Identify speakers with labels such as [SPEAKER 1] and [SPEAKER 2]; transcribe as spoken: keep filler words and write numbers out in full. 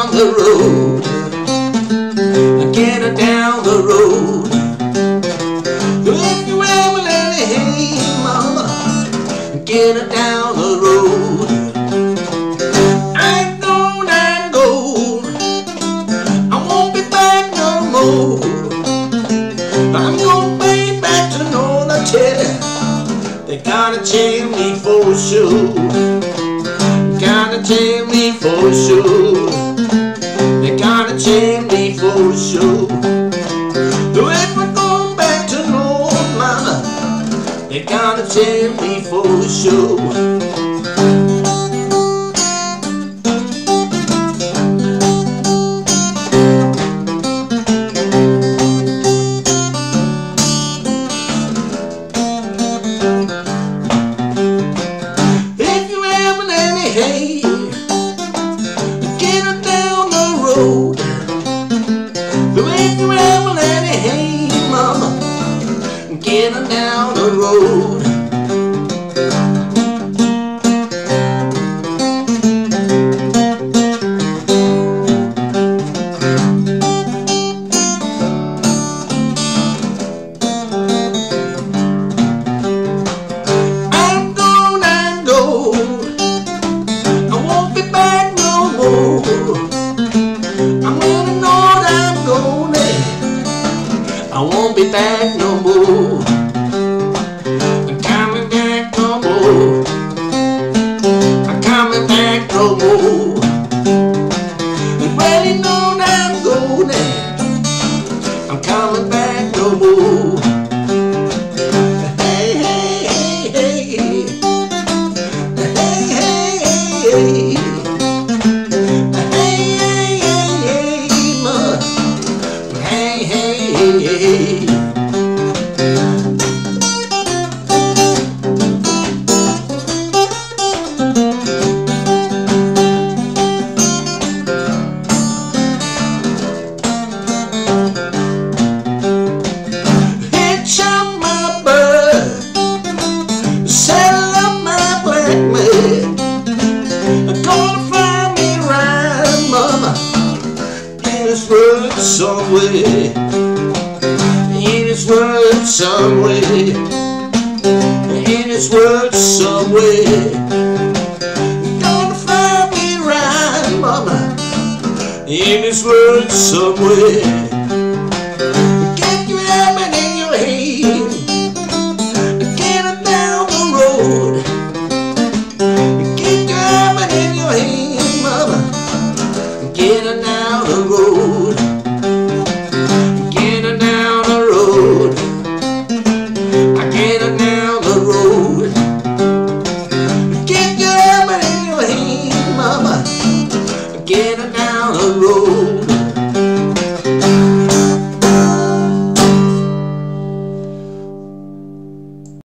[SPEAKER 1] down the road. Get her down the road. If you ever let me, hey mama, get her down the road. I'm gone, I'm gone, I won't be back no more. I'm gonna be back to North, I tell ya. They gotta change me for sure. Gotta change me for sure. They gotta change me for sure. If we're going back to North, mama, they gotta change me for sure. Hey, get her down the road. If you ever let me, hey mama, get her down the road. I'm gone, I'm gone, I'm gonna know I'm gonna, I won't be back no more. I'm coming back no more. I'm coming back no more. Well, you know I'm gonna, I'm coming back no more. Hey, hey, hey, hey, hey, hey, hey, hey. Hitch up my bird, saddle up my black mare. Gonna find me right, mama, in this world somewhere. In this world somewhere. In this world somewhere. Gonna find me right, mama, in this world somewhere.